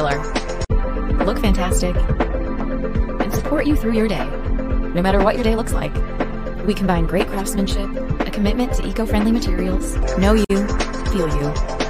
color, look fantastic, and support you through your day, no matter what your day looks like. We combine great craftsmanship, a commitment to eco-friendly materials, know you, feel you.